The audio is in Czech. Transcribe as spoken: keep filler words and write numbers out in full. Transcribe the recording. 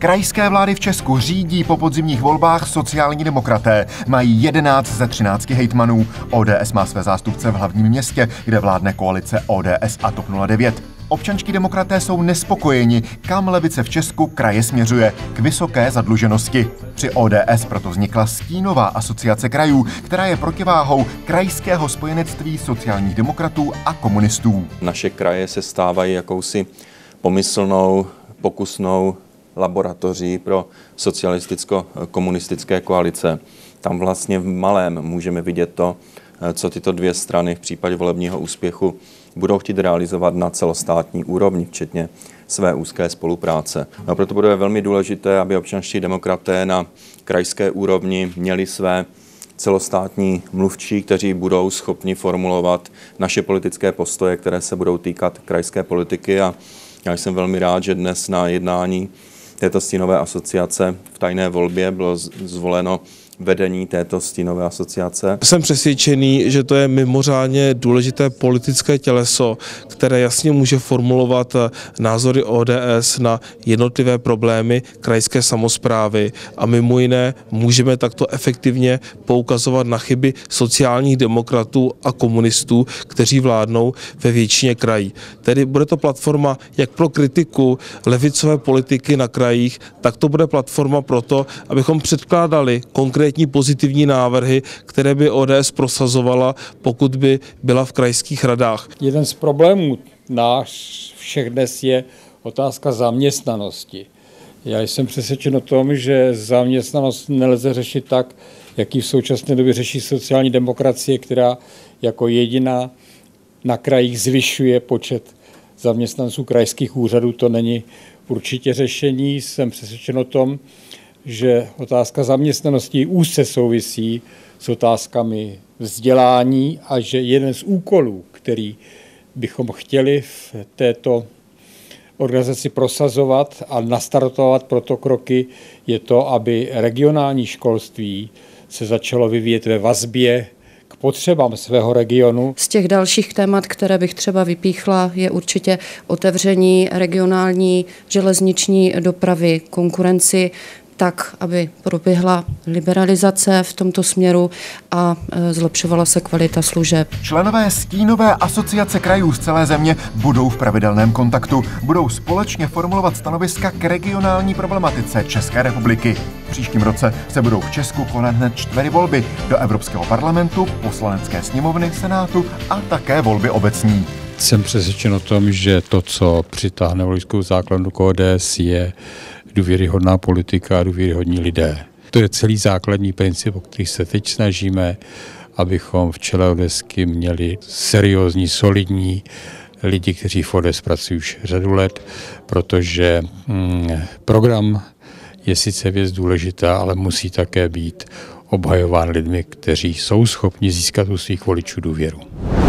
Krajské vlády v Česku řídí po podzimních volbách sociální demokraté. Mají jedenáct ze třinácti hejtmanů. O D S má své zástupce v hlavním městě, kde vládne koalice O D S a TOP nula devět. Občanští demokraté jsou nespokojeni, kam levice v Česku kraje směřuje, k vysoké zadluženosti. Při O D S proto vznikla stínová asociace krajů, která je protiváhou krajského spojenectví sociálních demokratů a komunistů. Naše kraje se stávají jakousi pomyslnou, pokusnou laboratoří pro socialisticko-komunistické koalice. Tam vlastně v malém můžeme vidět to, co tyto dvě strany v případě volebního úspěchu budou chtít realizovat na celostátní úrovni, včetně své úzké spolupráce. A proto bude velmi důležité, aby občanští demokraté na krajské úrovni měli své celostátní mluvčí, kteří budou schopni formulovat naše politické postoje, které se budou týkat krajské politiky. A já jsem velmi rád, že dnes na jednání této stínové asociace v tajné volbě bylo zvoleno vedení této stínové asociace. Jsem přesvědčený, že to je mimořádně důležité politické těleso, které jasně může formulovat názory O D S na jednotlivé problémy krajské samosprávy a mimo jiné můžeme takto efektivně poukazovat na chyby sociálních demokratů a komunistů, kteří vládnou ve většině krají. Tedy bude to platforma jak pro kritiku levicové politiky na krajích, tak to bude platforma pro to, abychom předkládali konkrétní pozitivní návrhy, které by O D S prosazovala, pokud by byla v krajských radách. Jeden z problémů náš všech dnes je otázka zaměstnanosti. Já jsem přesvědčen o tom, že zaměstnanost nelze řešit tak, jak ji v současné době řeší sociální demokracie, která jako jediná na krajích zvyšuje počet zaměstnanců krajských úřadů. To není určitě řešení. Jsem přesvědčen o tom, že otázka zaměstnanosti úzce souvisí s otázkami vzdělání a že jeden z úkolů, který bychom chtěli v této organizaci prosazovat a nastartovat proto kroky, je to, aby regionální školství se začalo vyvíjet ve vazbě k potřebám svého regionu. Z těch dalších témat, které bych třeba vypíchla, je určitě otevření regionální železniční dopravy konkurenci, tak, aby proběhla liberalizace v tomto směru a zlepšovala se kvalita služeb. Členové stínové asociace krajů z celé země budou v pravidelném kontaktu. Budou společně formulovat stanoviska k regionální problematice České republiky. V příštím roce se budou v Česku konat hned čtyři volby do Evropského parlamentu, Poslanecké sněmovny, Senátu a také volby obecní. Jsem přesvědčen o tom, že to, co přitáhne voličskou základnu k O D S, je důvěryhodná politika a důvěryhodní lidé. To je celý základní princip, o který se teď snažíme, abychom v čele ODESky měli seriózní, solidní lidi, kteří v O D S pracují už řadu let, protože hmm, program je sice věc důležitá, ale musí také být obhajován lidmi, kteří jsou schopni získat u svých voličů důvěru.